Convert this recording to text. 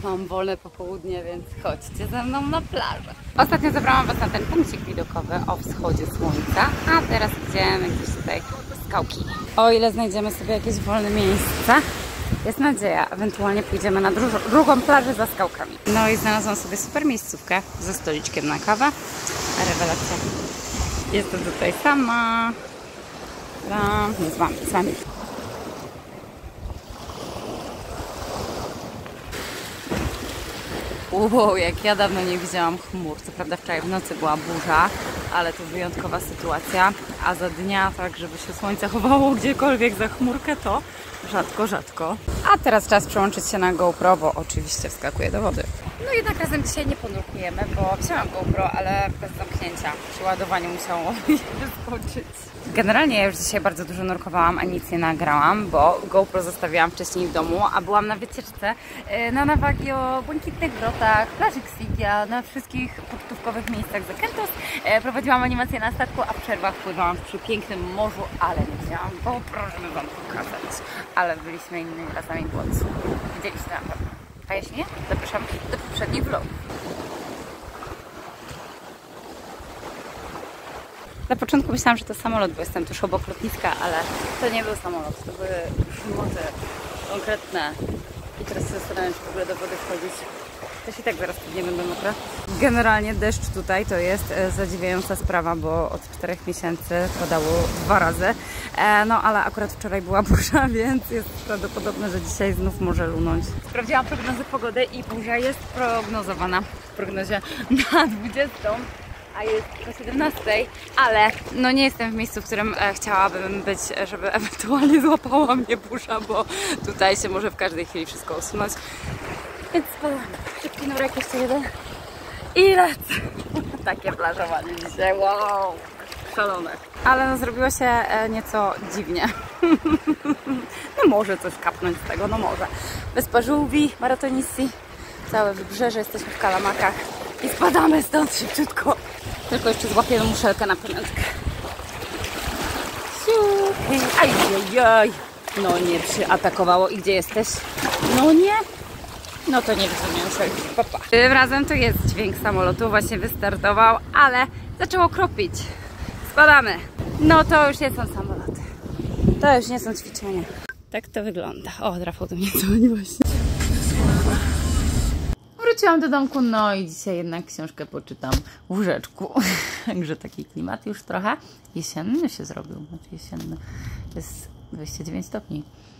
mam wolne popołudnie, więc chodźcie ze mną na plażę. Ostatnio zabrałam Was na ten punkcik widokowy o wschodzie słońca, a teraz idziemy gdzieś tutaj w skałki. O ile znajdziemy sobie jakieś wolne miejsce, jest nadzieja, ewentualnie pójdziemy na drugą plażę za skałkami. No i znalazłam sobie super miejscówkę ze stoliczkiem na kawę. Rewelacja. Jestem tutaj sama. Nie z wami. Wow, jak ja dawno nie widziałam chmur. Co prawda wczoraj w nocy była burza, ale to wyjątkowa sytuacja. A za dnia, tak żeby się słońce chowało gdziekolwiek za chmurkę, to rzadko. A teraz czas przełączyć się na GoPro, bo oczywiście wskakuje do wody. No jednak razem dzisiaj nie ponurkujemy, bo wzięłam GoPro, ale bez zamknięcia. Przy ładowaniu musiało mi wyskoczyć. Generalnie ja już dzisiaj bardzo dużo nurkowałam, a nic nie nagrałam, bo GoPro zostawiłam wcześniej w domu, a byłam na wycieczce na Navagio, Błękitnych Wrotach, plaży Xigia, na wszystkich pocztówkowych miejscach Zakynthos. Prowadziłam animację na statku, a w przerwach pływałam przy pięknym morzu, ale nie wzięłam GoPro, żeby Wam pokazać. Ale byliśmy innymi razami, było super. Widzieliście na pewno. A jeśli nie, zapraszam do poprzednich vlogów. Na początku myślałam, że to samolot, bo jestem tuż obok lotniska, ale to nie był samolot, to były szmoty konkretne. I teraz się zastanawiam, czy w ogóle do wody wchodzić. Też i tak zaraz pewnie będę mokra. Generalnie deszcz tutaj to jest zadziwiająca sprawa, bo od 4 miesięcy padało 2 razy. No ale akurat wczoraj była burza, więc jest prawdopodobne, że dzisiaj znów może lunąć. Sprawdziłam prognozę pogody i burza jest prognozowana w prognozie na 20. A jest po 17, ale no nie jestem w miejscu, w którym chciałabym być, żeby ewentualnie złapała mnie burza, bo tutaj się może w każdej chwili wszystko usunąć. Więc spadam. Szybki nurek, jeszcze jeden. I lecę. Takie plażowanie dzisiaj, wow, szalone. Ale no zrobiło się nieco dziwnie. No może coś kapnąć z tego, no może. Wyspa Żółwi, Maratonissi, całe wybrzeże, jesteśmy w Kalamakach i spadamy stąd szybciutko. Tylko jeszcze złapiemy muszelkę na pamiątkę. Ajajaj. No nie przyatakowało. I gdzie jesteś? No nie. No to nie widzę muszelki. Papa. Tym razem to jest dźwięk samolotu. Właśnie wystartował, ale zaczęło kropić. Spadamy. No to już nie są samoloty. To już nie są ćwiczenia. Tak to wygląda. O, Rafał do mnie dzwoni właśnie. Wróciłam do domku, no i dzisiaj jednak książkę poczytam w łóżeczku. Także taki klimat już trochę jesienny się zrobił. Znaczy jesienny. Jest 29 stopni.